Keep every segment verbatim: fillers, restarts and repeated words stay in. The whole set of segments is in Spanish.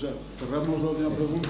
sea, cerramos la última pregunta.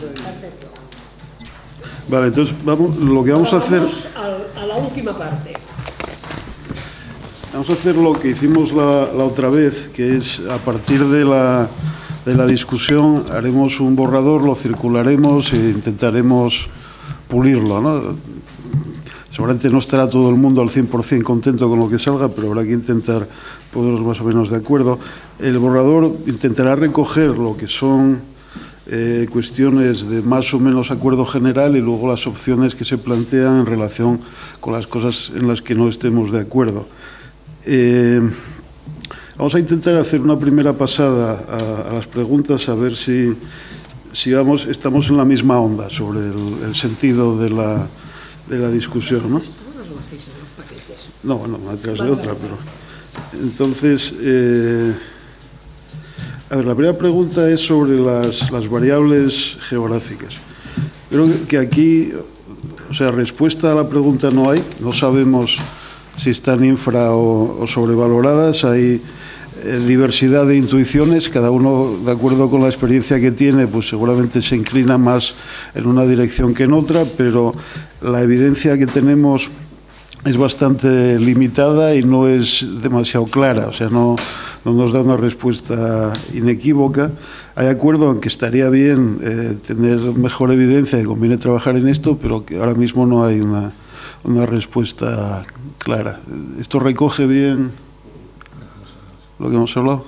Y... Vale, entonces vamos, lo que vamos a hacer... A la última parte. Vamos a hacer lo que hicimos la, la otra vez, que es a partir de la, de la discusión haremos un borrador, lo circularemos e intentaremos pulirlo, ¿no? Seguramente no estará todo el mundo al cien por cien contento con lo que salga, pero habrá que intentar ponernos más o menos de acuerdo. El borrador intentará recoger lo que son eh, cuestiones de más o menos acuerdo general y luego las opciones que se plantean en relación con las cosas en las que no estemos de acuerdo. Eh, vamos a intentar hacer una primera pasada a, a las preguntas, a ver si, si vamos, estamos en la misma onda sobre el, el sentido de la... de la discusión, ¿no? No, bueno, una tras de otra, pero... Entonces, eh, a ver, la primera pregunta es sobre las, las variables geográficas. Creo que aquí, o sea, respuesta a la pregunta no hay, no sabemos si están infra o, o sobrevaloradas, hay eh, diversidad de intuiciones, cada uno, de acuerdo con la experiencia que tiene, pues seguramente se inclina más en una dirección que en otra, pero la evidencia que tenemos es bastante limitada y no es demasiado clara, o sea, no, no nos da una respuesta inequívoca. Hay acuerdo en que estaría bien eh, tener mejor evidencia y conviene trabajar en esto, pero que ahora mismo no hay una, una respuesta clara. ¿Esto recoge bien lo que hemos hablado?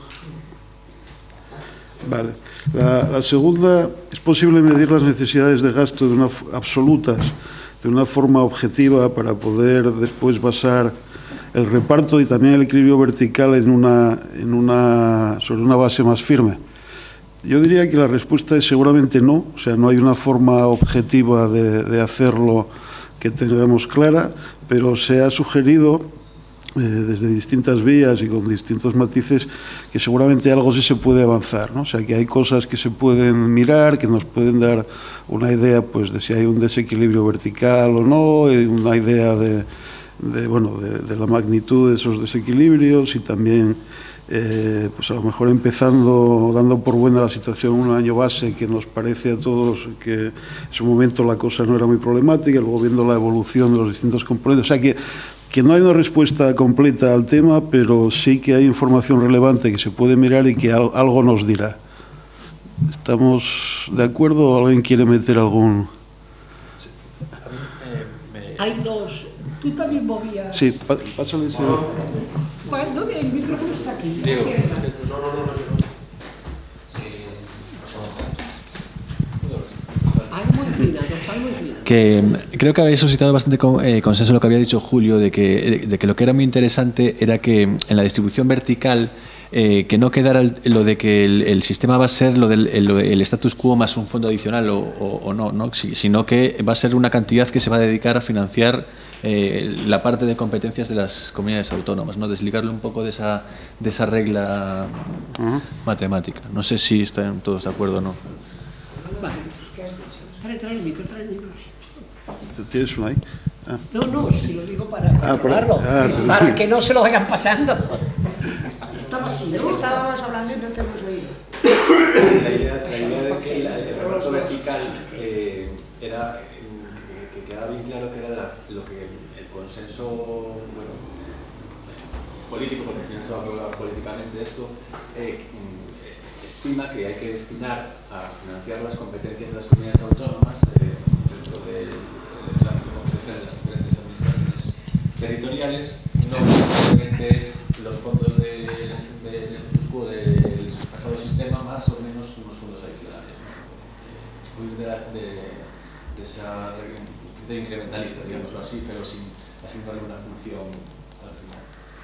Vale. La, la segunda, ¿es posible medir las necesidades de gasto de una, absolutas de una forma objetiva para poder después basar el reparto y también el equilibrio vertical en una, en una, sobre una base más firme? Yo diría que la respuesta es seguramente no, o sea, no hay una forma objetiva de, de hacerlo que tengamos clara, pero se ha sugerido eh, desde distintas vías y con distintos matices que seguramente algo sí se puede avanzar, ¿no? O sea, que hay cosas que se pueden mirar, que nos pueden dar una idea, pues, de si hay un desequilibrio vertical o no, y una idea de, de, bueno, de, de la magnitud de esos desequilibrios y también, eh, pues a lo mejor empezando, dando por buena la situación un año base que nos parece a todos que en su momento la cosa no era muy problemática, luego viendo la evolución de los distintos componentes, o sea que que no hay una respuesta completa al tema, pero sí que hay información relevante que se puede mirar y que algo nos dirá. ¿Estamos de acuerdo o alguien quiere meter algún...? Hay dos. Tú también movías... Sí, pásale ese... Bueno, el micrófono está aquí. Diego. No, no, no, no. Que creo que habéis suscitado bastante eh, consenso en lo que había dicho Julio, de que, de, de que lo que era muy interesante era que en la distribución vertical eh, que no quedara el, lo de que el, el sistema va a ser lo del el, el status quo más un fondo adicional o, o, o no, no, sino que va a ser una cantidad que se va a dedicar a financiar eh, la parte de competencias de las comunidades autónomas, ¿no? Desligarlo un poco de esa, de esa regla uh-huh. matemática. No sé si están todos de acuerdo o no. Vale. Trae, trae el micro, trae el micro. ¿Tienes uno ahí? Ah. No, no, si lo digo para controlarlo, ah, para, para que no se lo vayan pasando. Estaba así, ¿no? Es que estábamos hablando y no te hemos oído. La idea, la idea de que la, el reparto vertical eh, era, eh, que quedaba bien claro que era lo que el consenso, bueno, político, porque al final se va a hablar políticamente de esto, eh, estima que hay que destinar a financiar las competencias de las comunidades autónomas eh, dentro del de ámbito de competencia de las diferentes administraciones territoriales, no simplemente es los fondos del de, de status quo del pasado sistema más o menos unos fondos adicionales, ¿no? Muy de, de, de esa de incrementalista, digámoslo así, pero sin asignarle una función al final.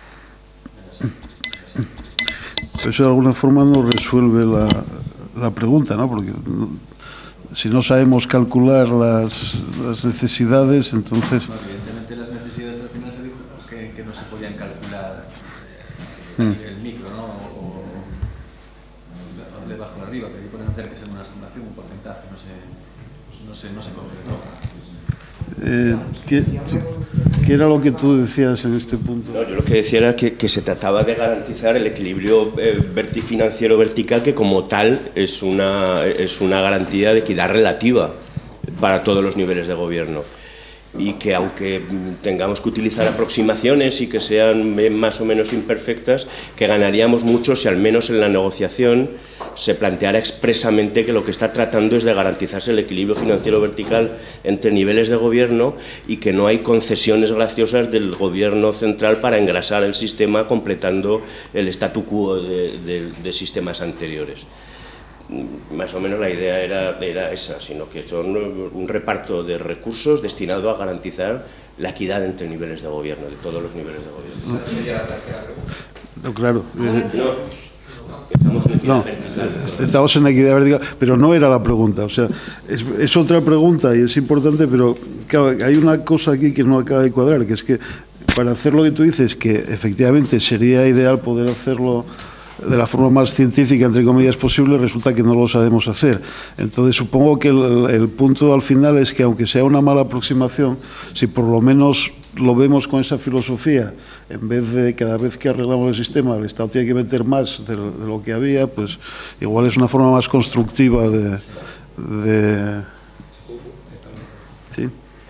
Eso de alguna forma no resuelve la, la pregunta, ¿no? Porque si no sabemos calcular las, las necesidades, entonces... No, evidentemente las necesidades al final se dijo que, que no se podían calcular a nivel mm. micro, ¿no? O, o de abajo arriba, que pueden tener que ser una estimación, un porcentaje, no sé, no sé, no se concretó. Eh, ¿qué, ¿Qué era lo que tú decías en este punto? No, yo lo que decía era que, que se trataba de garantizar el equilibrio eh, verti financiero vertical, que como tal es una, es una garantía de equidad relativa para todos los niveles de gobierno. Y que aunque tengamos que utilizar aproximaciones y que sean más o menos imperfectas, que ganaríamos mucho si al menos en la negociación se planteara expresamente que lo que está tratando es de garantizarse el equilibrio financiero vertical entre niveles de gobierno y que no hay concesiones graciosas del gobierno central para engrasar el sistema completando el statu quo de, de, de sistemas anteriores. Más o menos la idea era, era esa, sino que son un reparto de recursos destinado a garantizar la equidad entre niveles de gobierno, de todos los niveles de gobierno. Esa sería la tercera pregunta. No, claro. Eh, no, estamos en equidad no, vertical. estamos en equidad vertical, pero no era la pregunta. O sea, es, es otra pregunta y es importante, pero claro, hay una cosa aquí que no acaba de cuadrar, que es que para hacer lo que tú dices, que efectivamente sería ideal poder hacerlo de la forma más científica, entre comillas, posible, resulta que no lo sabemos hacer. Entonces, supongo que el, el punto al final es que, aunque sea una mala aproximación, si por lo menos lo vemos con esa filosofía, en vez de cada vez que arreglamos el sistema, el Estado tiene que meter más de lo, de lo que había, pues igual es una forma más constructiva de... de ¿sí?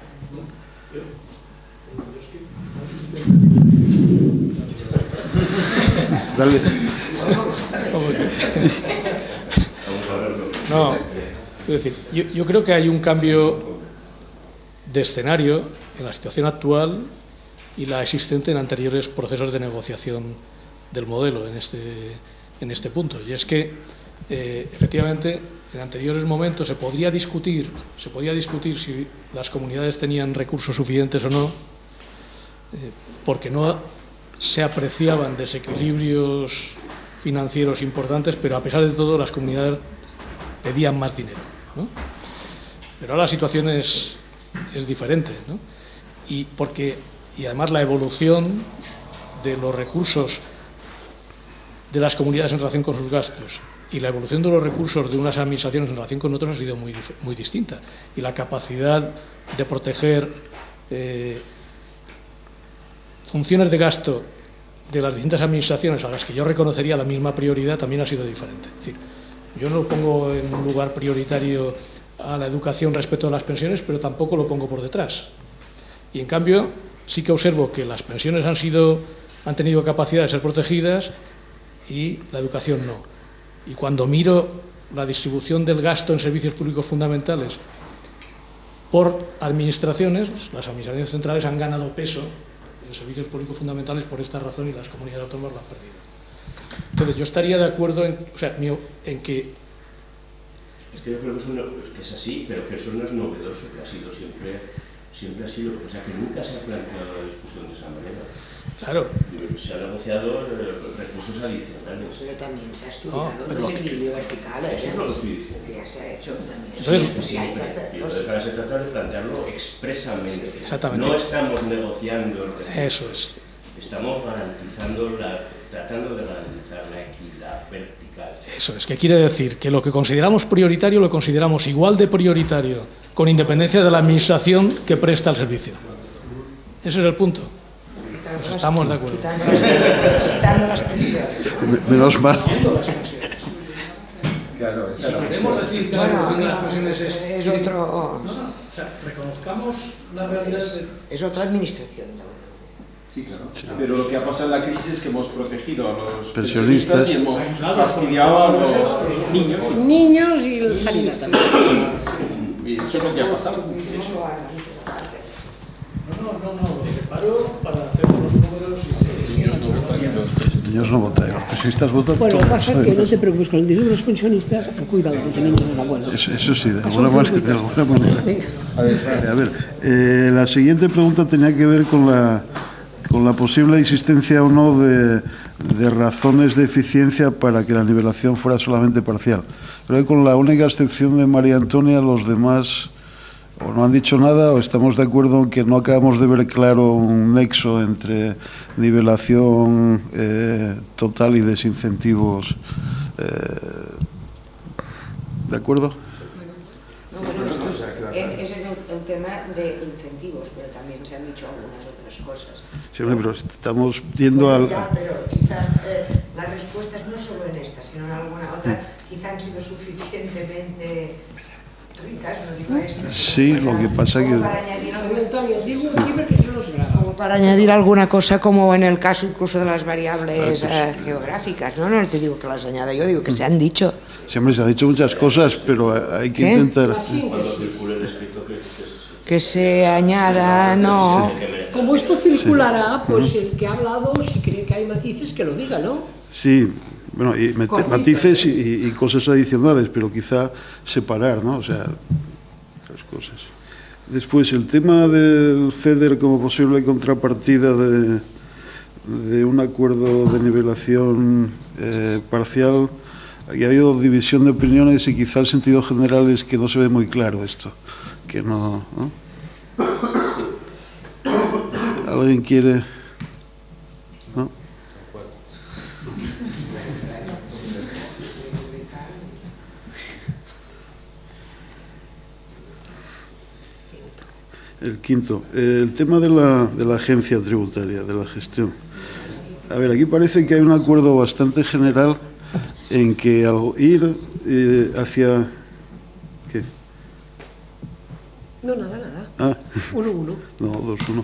Dale. No, es decir, yo, yo creo que hay un cambio de escenario en la situación actual y la existente en anteriores procesos de negociación del modelo en este, en este punto. Y es que, eh, efectivamente, en anteriores momentos se podría discutir, se podía discutir si las comunidades tenían recursos suficientes o no, eh, porque no se apreciaban desequilibrios financieros importantes, pero a pesar de todo las comunidades pedían más dinero, ¿no? Pero ahora la situación es, es diferente, ¿no? Y, porque, y además la evolución de los recursos de las comunidades en relación con sus gastos y la evolución de los recursos de unas administraciones en relación con otras ha sido muy, muy distinta. Y la capacidad de proteger eh, funciones de gasto de las distintas administraciones a las que yo reconocería la misma prioridad también ha sido diferente. Es decir, yo no pongo en un lugar prioritario a la educación respecto a las pensiones, pero tampoco lo pongo por detrás. Y en cambio, sí que observo que las pensiones han, sido, han tenido capacidad de ser protegidas y la educación no. Y cuando miro la distribución del gasto en servicios públicos fundamentales por administraciones, las administraciones centrales han ganado peso en servicios públicos fundamentales por esta razón y las comunidades autónomas lo han perdido. Entonces, yo estaría de acuerdo en, o sea, en que... Es que yo creo que, es una, que es así, pero que eso no es novedoso, que ha sido siempre, siempre ha sido, o sea, que nunca se ha planteado la discusión de esa manera. Claro. Se han negociado eh, recursos adicionales. Pero también se ha estudiado No, el desequilibrio vertical. Eso es lo que estoy diciendo. Que ya se ha hecho también. Entonces, sí, sí, hay que Y hacerlo. entonces ahora se trata de plantearlo expresamente. Exactamente. No estamos negociando el recurso. Eso es. Estamos garantizando la, tratando de garantizar la equidad vertical. Eso es, que quiere decir que lo que consideramos prioritario lo consideramos igual de prioritario, con independencia de la administración que presta el servicio. Ese es el punto. Pues estamos de acuerdo. Quitando las, quitando las pensiones. Menos mal. Claro, Si queremos decir que la Bueno, evolución de las pensiones es... es otro... No, no, o sea, reconozcamos la realidad de... Es otra administración. Sí, claro. Pero lo que ha pasado en la crisis es que hemos protegido a los Pensionistas. pensionistas y hemos fastidiado a los niños. Niños y el sanidad también. Y eso es lo que ha pasado. Eso a- No, no, no, lo separo para hacer los números y... Los niños no votan y los Los niños no votan, los pensionistas votan. Bueno, lo que todos, pasa es que no te preocupes con el dinero de los pensionistas, cuidado con los niños de los abuelos. Eso, eso sí, de alguna manera. De alguna manera. Venga. A ver, a ver eh, la siguiente pregunta tenía que ver con la, con la posible existencia o no de, de razones de eficiencia para que la nivelación fuera solamente parcial. Creo que con la única excepción de María Antonia, los demás o no han dicho nada o estamos de acuerdo en que no acabamos de ver claro un nexo entre nivelación eh, total y desincentivos. Eh, ¿De acuerdo? No, bueno, esto es, es el, el tema de incentivos. dicho algunas otras cosas. Sí, pero estamos yendo al... Ya, pero quizás eh, las respuestas no solo en esta, sino en alguna otra, quizás han sido suficientemente ricas, no digo esta. Sí, lo que pasa que... Para añadir algo- Antonio, digo aquí porque eso no se graba. como para añadir alguna cosa, como en el caso incluso de las variables eh, geográficas, ¿no? No te digo que las añada yo, digo que se han dicho. Siempre se han dicho muchas cosas, pero hay que ¿Qué? intentar... La síntesis. Que se añada, no. Como esto circulará, pues el que ha hablado, si cree que hay matices, que lo diga, ¿no? Sí, bueno, y mete- Cortito. matices y, y cosas adicionales, pero quizá separar, ¿no? O sea, otras cosas. Después, el tema del FEDER como posible contrapartida de, de un acuerdo de nivelación eh, parcial, aquí ha habido división de opiniones y quizá el sentido general es que no se ve muy claro esto, que no... ¿no? ¿Alguien quiere...? ¿No? El quinto, eh, el tema de la, de la agencia tributaria, de la gestión. A ver, aquí parece que hay un acuerdo bastante general en que al ir eh, hacia... ¿Qué? No, nada, nada. Ah, Uno, uno. no, dos, uno.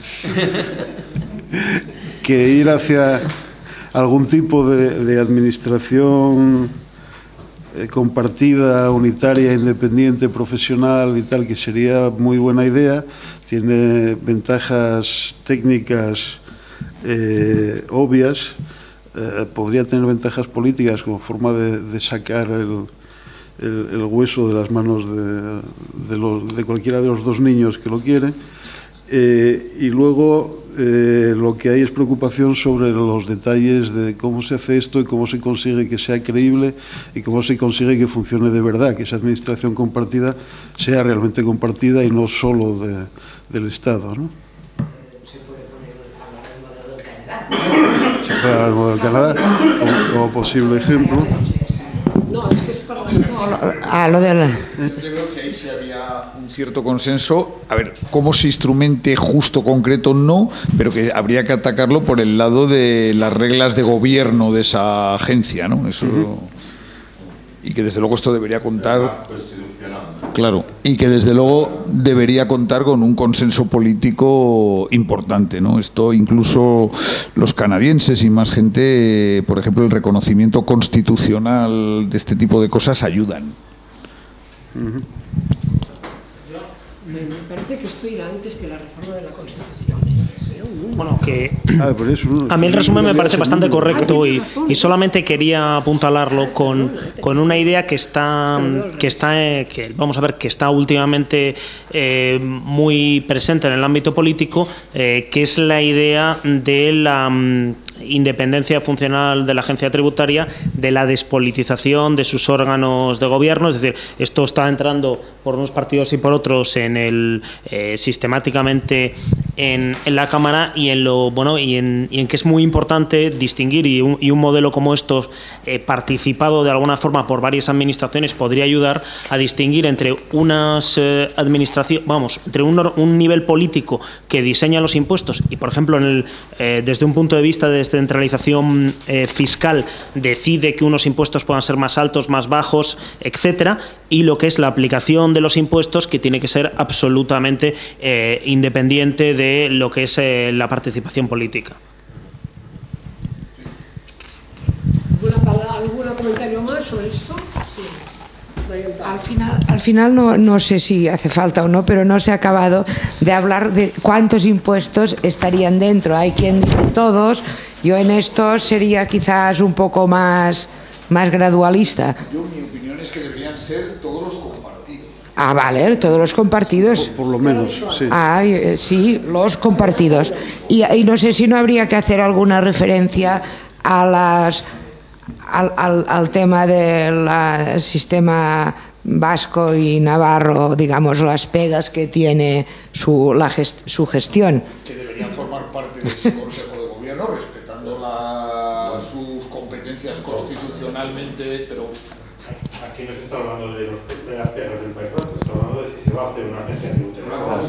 Que ir hacia algún tipo de, de administración eh, compartida, unitaria, independiente, profesional y tal, que sería muy buena idea, tiene ventajas técnicas eh, obvias, eh, podría tener ventajas políticas como forma de, de sacar el, el, el hueso de las manos de, de, los, de cualquiera de los dos niños que lo quiere. Eh, y luego eh, lo que hay es preocupación sobre los detalles de cómo se hace esto y cómo se consigue que sea creíble y cómo se consigue que funcione de verdad, que esa administración compartida sea realmente compartida y no solo de, del Estado, ¿no? Se puede poner al modelo del Canadá. Se puede hablar del modelo del Canadá como, como posible ejemplo. No, es que es para... Ah, lo de la... Yo creo que ahí sí había un cierto consenso. A ver, cómo se instrumente justo, concreto, no, pero que habría que atacarlo por el lado de las reglas de gobierno de esa agencia, ¿no? Eso. Uh-huh. Y que desde luego esto debería contar. Claro, y que desde luego debería contar con un consenso político importante, ¿no? Esto incluso los canadienses y más gente, por ejemplo, el reconocimiento constitucional de este tipo de cosas ayudan. Uh-huh. Me parece que esto irá antes que la reforma de la Constitución. Bueno, que Ah, por eso, ¿no? a mí el resumen me parece bastante correcto y, y solamente quería apuntalarlo con, con una idea que está, que está eh, que vamos a ver que está últimamente eh, muy presente en el ámbito político, eh, que es la idea de la um, independencia funcional de la agencia tributaria, de la despolitización de sus órganos de gobierno. Es decir, esto está entrando por unos partidos y por otros en el eh, sistemáticamente en, en la Cámara y en lo bueno y en, y en que es muy importante distinguir y un, y un modelo como estos eh, participado de alguna forma por varias administraciones podría ayudar a distinguir entre unas eh, administraciones, vamos, entre un, un nivel político que diseña los impuestos y, por ejemplo, en el, eh, desde un punto de vista de descentralización eh, fiscal decide que unos impuestos puedan ser más altos, más bajos, etcétera, y lo que es la aplicación de los impuestos, que tiene que ser absolutamente eh, independiente de lo que es eh, la participación política. ¿Algún comentario más sobre esto? Sí. Al final, al final no, no sé si hace falta o no, pero no se ha acabado de hablar de cuántos impuestos estarían dentro. Hay quien dice todos, yo en esto sería quizás un poco más, más gradualista. Yo, mi opinión es que deberían ser todos los compartidos. Ah, vale, todos los compartidos. Por, por lo menos, sí. Ah, eh, sí, los compartidos. Y, y no sé si no habría que hacer alguna referencia a las... Al, al, al tema del uh, sistema vasco y navarro, digamos, las pegas que tiene su, la gest, su gestión. Que deberían formar parte de ese Consejo de Gobierno, respetando la, sus competencias constitucionalmente, pero aquí no se está hablando de, los, de las pegas del País Vasco, se está hablando de si se va a hacer una agencia tributaria.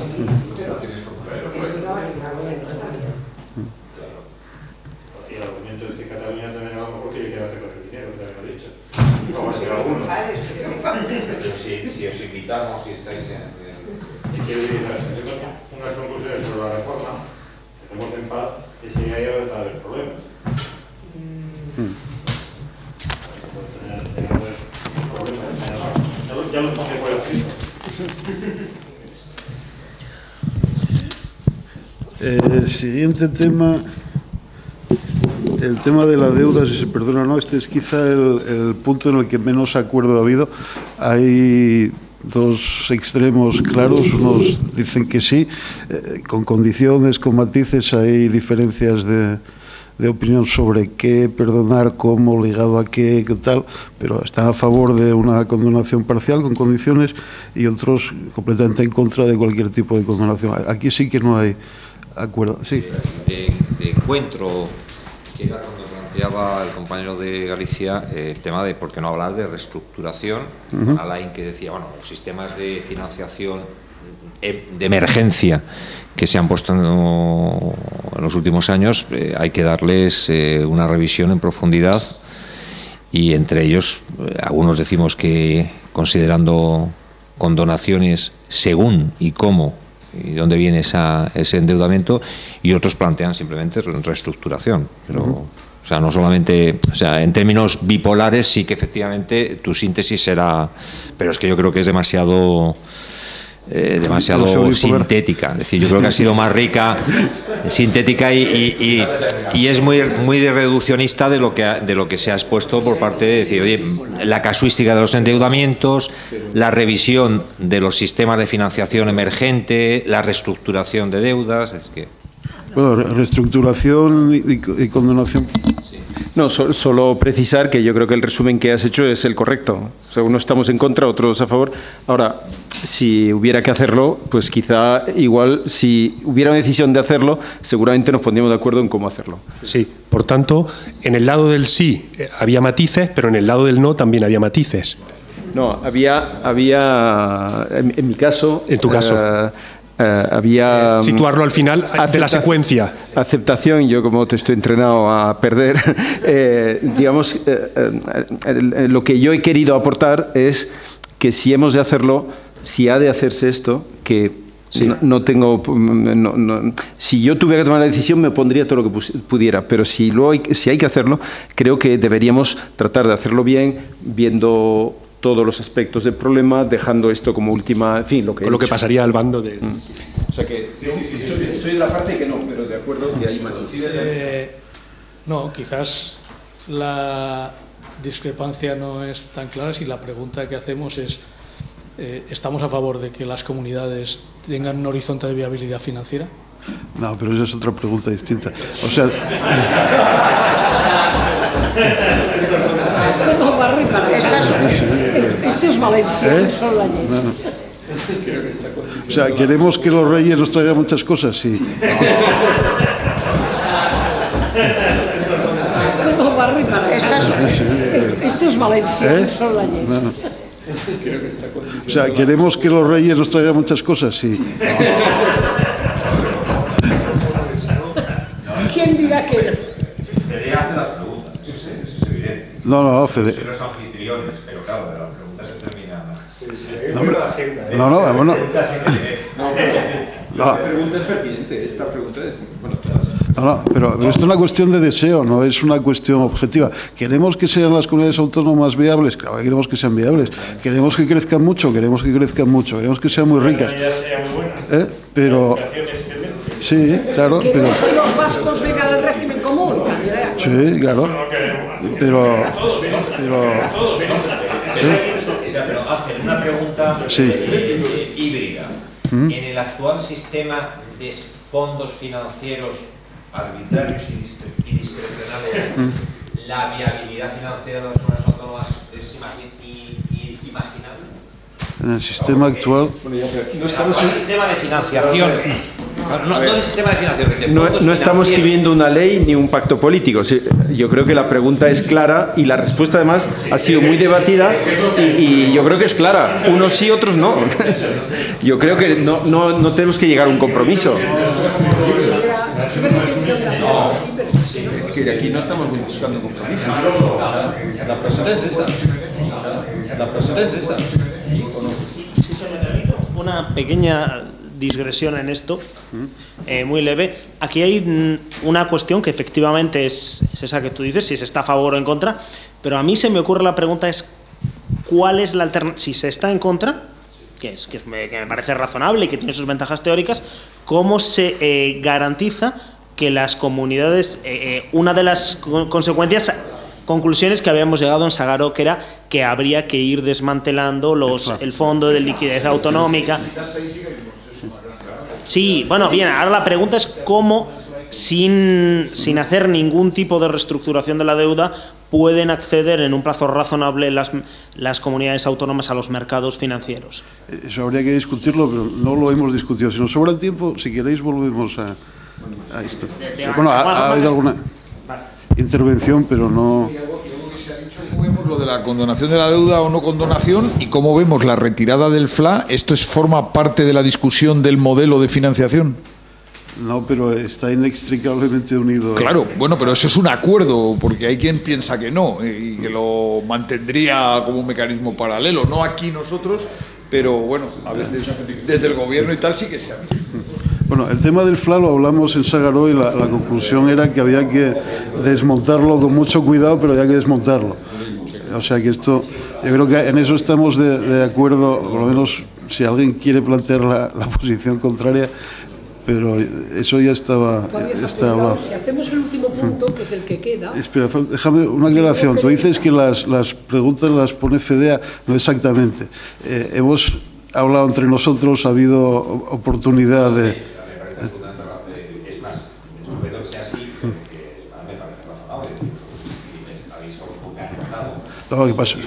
Y el argumento es que Cataluña también a lo mejor quiere hacer con el dinero, que también lo he dicho. Como si alguno. Pero si, si os invitamos y estáis en... Si quieres decir, hacemos unas conclusiones sobre la reforma, hacemos en paz y si hay a haber problemas. Mm. Ya lo pasé por aquí. El siguiente tema, el tema de la deuda, si se perdona o no, este es quizá el, el punto en el que menos acuerdo ha habido. Hay dos extremos claros, unos dicen que sí, eh, con condiciones, con matices, hay diferencias de, de opinión sobre qué perdonar, cómo, ligado a qué, qué tal, pero están a favor de una condonación parcial con condiciones y otros completamente en contra de cualquier tipo de condonación. Aquí sí que no hay acuerdo. Sí. De, de encuentro, que era cuando planteaba el compañero de Galicia eh, el tema de por qué no hablar de reestructuración. Uh-huh. Alain, que decía, bueno, los sistemas de financiación de emergencia que se han puesto en, en los últimos años, eh, hay que darles eh, una revisión en profundidad, y entre ellos eh, algunos decimos que considerando condonaciones según y cómo y dónde viene esa, ese endeudamiento, y otros plantean simplemente reestructuración. Pero, uh-huh. o sea, no solamente, o sea, en términos bipolares sí que efectivamente tu síntesis será, pero es que yo creo que es demasiado eh, demasiado no sintética. Es decir, yo creo que ha sido más rica, sintética y, y, y, y es muy muy reduccionista de lo que ha, de lo que se ha expuesto por parte de decir, oye, la casuística de los endeudamientos, la revisión de los sistemas de financiación emergente, la reestructuración de deudas. Es que... Bueno, reestructuración y, y condonación. No, so, solo precisar que yo creo que el resumen que has hecho es el correcto. O sea, unos estamos en contra, otros a favor. Ahora, si hubiera que hacerlo, pues quizá igual, si hubiera una decisión de hacerlo, seguramente nos pondríamos de acuerdo en cómo hacerlo. Sí, por tanto, en el lado del sí había matices, pero en el lado del no también había matices. No, había, había en, en mi caso... En tu caso. Uh, Uh, había eh, situarlo al final de la secuencia. Aceptación, yo como te estoy entrenado a perder, eh, digamos, eh, eh, lo que yo he querido aportar es que si hemos de hacerlo, si ha de hacerse esto, que sí. no, no tengo, no, no, si yo tuviera que tomar la decisión me pondría todo lo que pudiera, pero si, lo hay, si hay que hacerlo, creo que deberíamos tratar de hacerlo bien, viendo todos los aspectos del problema, dejando esto como última, en fin, lo que... Con lo que pasaría al bando de... Mm. O sea que sí, sí, sí, soy, soy de la parte que no, pero de acuerdo que hay matices. Eh, no, quizás la discrepancia no es tan clara si la pregunta que hacemos es eh, ¿estamos a favor de que las comunidades tengan un horizonte de viabilidad financiera? No, pero esa es otra pregunta distinta. O sea... No va a reparar. Este es Valencia, ¿eh? Son la ley. No, no. O sea, queremos que los reyes nos traigan muchas cosas, sí. No va a reparar. Este es Valencia, ¿eh? Son la ley. No, no. O sea, queremos que los reyes nos traigan muchas cosas, sí. ¿Quién dirá que Fede hace las preguntas, eso es, eso es evidente. No, no, Fede. Son los anfitriones, pero claro, de las preguntas se terminan. No, no, no, bueno. La pregunta es pertinente, esta pregunta es... Bueno, no, no, pero, pero esto es una cuestión de deseo, no es una cuestión objetiva. ¿Queremos que sean las comunidades autónomas viables? Claro que queremos que sean viables. ¿Queremos que crezcan mucho? Queremos que crezcan mucho. Queremos que sean muy ricas. ¿Eh? Pero... Sí, claro, que pero... no son los vascos vengan al régimen común, Andrea. Sí, claro. Pero... pero ¿sí? Pero Ángel, una pregunta sí. eh, híbrida. ¿Mm? En el actual sistema de fondos financieros arbitrarios y discrecionales, ¿Mm? ¿la viabilidad financiera de las comunidades autónomas es imaginable? En el sistema actual... No estamos en el sistema de financiación. No, no, no de sistema de financiación. De No, fondos no estamos financieros. escribiendo una ley ni un pacto político. Sí, yo creo que la pregunta es clara y la respuesta además ha sido muy debatida y, y yo creo que es clara. Unos sí, otros no. Yo creo que no, no, no tenemos que llegar a un compromiso. Es que aquí no estamos buscando compromiso. La pregunta es esa. La pregunta es esa. Si se me permite una pequeña digresión en esto, eh, muy leve. Aquí hay mm, una cuestión que efectivamente es, es esa que tú dices, si se está a favor o en contra, pero a mí se me ocurre la pregunta es ¿cuál es la alternativa? Si se está en contra, que, es, que, es, me, que me parece razonable y que tiene sus ventajas teóricas, ¿cómo se eh, garantiza que las comunidades, eh, eh, una de las co consecuencias, conclusiones que habíamos llegado en Sagaro, que era que habría que ir desmantelando los, el fondo de liquidez autonómica? Sí, bueno, bien, ahora la pregunta es cómo, sin, sin hacer ningún tipo de reestructuración de la deuda, pueden acceder en un plazo razonable las, las comunidades autónomas a los mercados financieros. Eso habría que discutirlo, pero no lo hemos discutido. Si nos sobra el tiempo, si queréis, volvemos a, a esto. Bueno, ha, ha habido alguna intervención, pero no... ¿Cómo vemos lo de la condonación de la deuda o no condonación y cómo vemos la retirada del F L A? ¿Esto es, forma parte de la discusión del modelo de financiación? No, pero está inextricablemente unido. Claro, bueno, pero eso es un acuerdo, porque hay quien piensa que no y que lo mantendría como un mecanismo paralelo. No aquí nosotros, pero bueno, a veces desde el gobierno y tal sí que se ha visto. Bueno, el tema del F L A lo hablamos en Sagaro y la, la conclusión era que había que desmontarlo con mucho cuidado, pero había que desmontarlo. O sea que esto, yo creo que en eso estamos de, de acuerdo, por lo menos si alguien quiere plantear la, la posición contraria, pero eso ya estaba, ya estaba hablado. Si hacemos el último punto, que es el que queda... Espera, déjame una aclaración. Tú dices que las, las preguntas las pone FEDEA, no exactamente. Eh, hemos hablado entre nosotros, ha habido oportunidad de... Es más, espero que sea así, porque me parece razonable. Y habéis aportado. No, ¿qué pasa?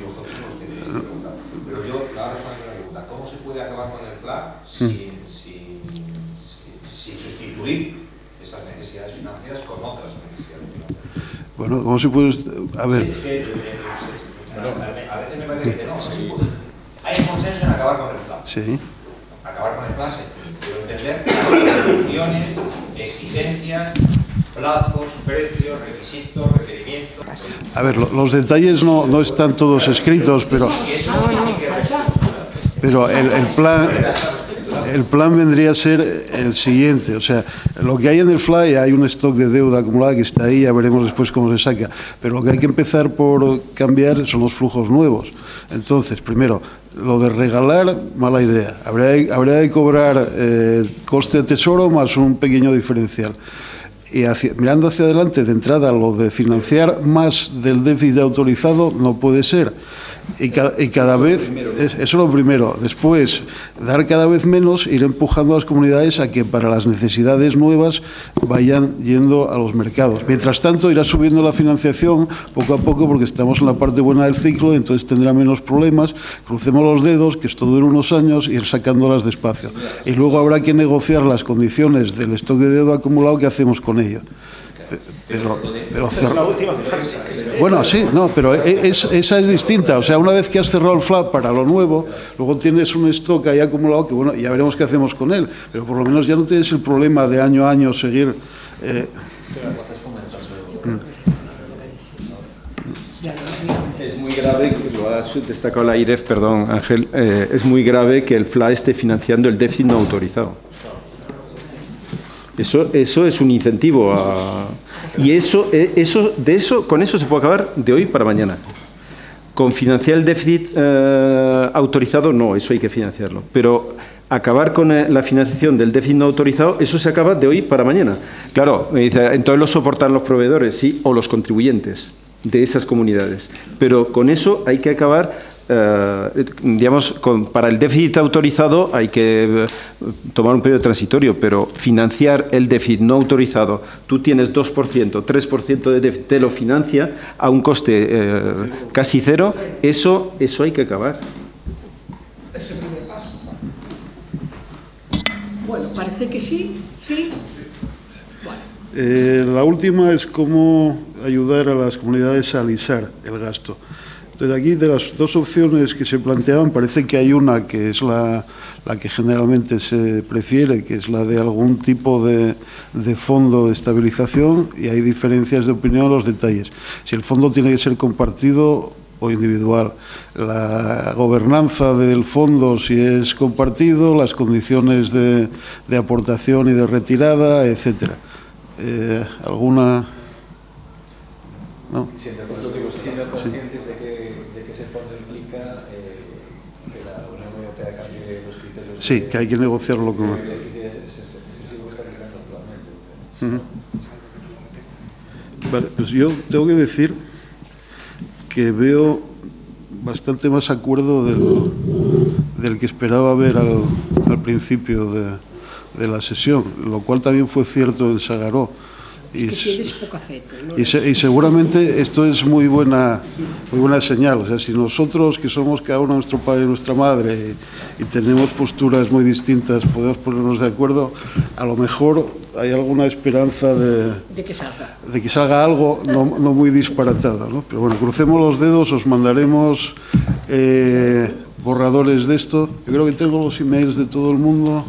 Pero yo, ahora es una pregunta: ¿cómo se puede acabar con el F L A sin, sin, sin sustituir esas necesidades financieras con otras necesidades financieras? Bueno, ¿cómo se puede...? A ver... Sí, es que, a veces me parece que no, no se puede. Hay consenso en acabar con el F L A. Sí. Acabar con el F L A se quiero entender funciones, exigencias, plazos, precios, requisitos, requerimientos. A ver, lo, los detalles no, no están todos escritos, pero... Pero el, el plan... El plan vendría a ser el siguiente, o sea, lo que hay en el F L A, hay un stock de deuda acumulada que está ahí, ya veremos después cómo se saca, pero lo que hay que empezar por cambiar son los flujos nuevos. Entonces, primero, lo de regalar, mala idea. Habría, habría de cobrar eh, coste de tesoro más un pequeño diferencial. Y hacia, mirando hacia adelante, de entrada, lo de financiar más del déficit autorizado no puede ser. Y cada, y cada vez, eso es lo primero. Después, dar cada vez menos, ir empujando a las comunidades a que para las necesidades nuevas vayan yendo a los mercados. Mientras tanto, irá subiendo la financiación poco a poco porque estamos en la parte buena del ciclo, entonces tendrá menos problemas. Crucemos los dedos, que esto dure unos años, y ir sacándolas despacio. Y luego habrá que negociar las condiciones del stock de deuda acumulado que hacemos con ello. Pero, pero bueno, sí, no, pero es, esa es distinta. O sea, una vez que has cerrado el F L A para lo nuevo, luego tienes un stock ahí acumulado que, bueno, ya veremos qué hacemos con él. Pero por lo menos ya no tienes el problema de año a año seguir. Eh, Es muy grave, lo ha destacado la I R E F, perdón, Ángel, eh, es muy grave que el F L A esté financiando el déficit no autorizado. Eso, eso es un incentivo a, y eso, eso, de eso, con eso se puede acabar de hoy para mañana. Con financiar el déficit eh, autorizado, no, eso hay que financiarlo. Pero acabar con la financiación del déficit no autorizado, eso se acaba de hoy para mañana. Claro, me dice, entonces lo soportan los proveedores, sí, o los contribuyentes de esas comunidades. Pero con eso hay que acabar. Uh, digamos, con, para el déficit autorizado hay que uh, tomar un periodo transitorio, pero financiar el déficit no autorizado, tú tienes dos por ciento, tres por ciento de déficit, te lo financia a un coste uh, casi cero, eso, eso hay que acabar. Bueno, parece parece que sí, sí. Bueno. Eh, la última es cómo ayudar a las comunidades a alisar el gasto. Entonces, aquí de las dos opciones que se planteaban, parece que hay una que es la, la que generalmente se prefiere, que es la de algún tipo de, de fondo de estabilización, y hay diferencias de opinión en los detalles. Si el fondo tiene que ser compartido o individual, la gobernanza del fondo si es compartido, las condiciones de, de aportación y de retirada, etcétera. Eh, ¿Alguna...? ¿No? Siendo conscientes de que, de que ese fondo implica eh, que la Unión Europea cambie los criterios. Sí, que hay que negociarlo con... El déficit excesivo está aplicando actualmente. Uh-huh. Vale, pues yo tengo que decir que veo bastante más acuerdo del, del que esperaba ver al, al principio de, de la sesión, lo cual también fue cierto en Sagaró. Y, es que tienes poca fe, ¿no? y, se, y seguramente esto es muy buena, muy buena señal. O sea, si nosotros, que somos cada uno nuestro padre y nuestra madre, y, y tenemos posturas muy distintas, podemos ponernos de acuerdo, a lo mejor hay alguna esperanza de, de que salga, de que salga algo no, no muy disparatado, ¿no? Pero bueno, crucemos los dedos, os mandaremos eh, borradores de esto. Yo creo que tengo los emails de todo el mundo.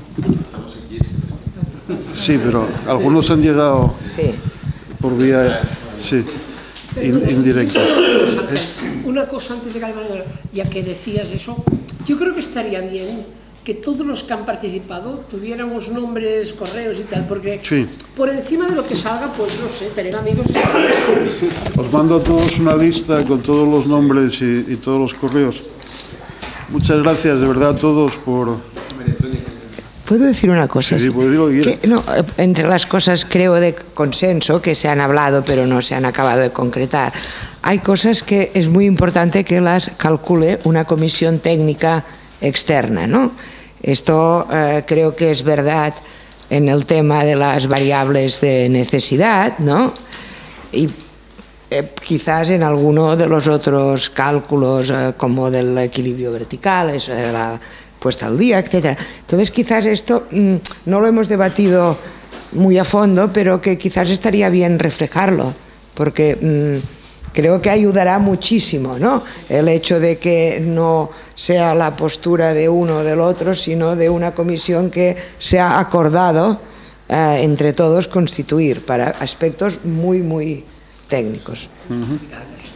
Sí, pero algunos han llegado sí. por vía sí, in, indirecta. Una cosa antes de calmar, ya que decías eso, yo creo que estaría bien que todos los que han participado tuviéramos nombres, correos y tal, porque sí. por encima de lo que salga, pues no sé, tener amigos. Os mando a todos una lista con todos los nombres y, y todos los correos. Muchas gracias de verdad a todos por... ¿Puedo decir una cosa? Sí, puedo decir lo que que, no, entre las cosas, creo, de consenso, que se han hablado pero no se han acabado de concretar, hay cosas que es muy importante que las calcule una comisión técnica externa, ¿no? Esto eh, creo que es verdad en el tema de las variables de necesidad, ¿no? Y eh, quizás en alguno de los otros cálculos, eh, como del equilibrio vertical, eso de la puesta al día, etcétera. Entonces, quizás esto mmm, no lo hemos debatido muy a fondo, pero que quizás estaría bien reflejarlo, porque mmm, creo que ayudará muchísimo, ¿no? El hecho de que no sea la postura de uno o del otro, sino de una comisión que se ha acordado eh, entre todos constituir para aspectos muy, muy técnicos. Uh-huh.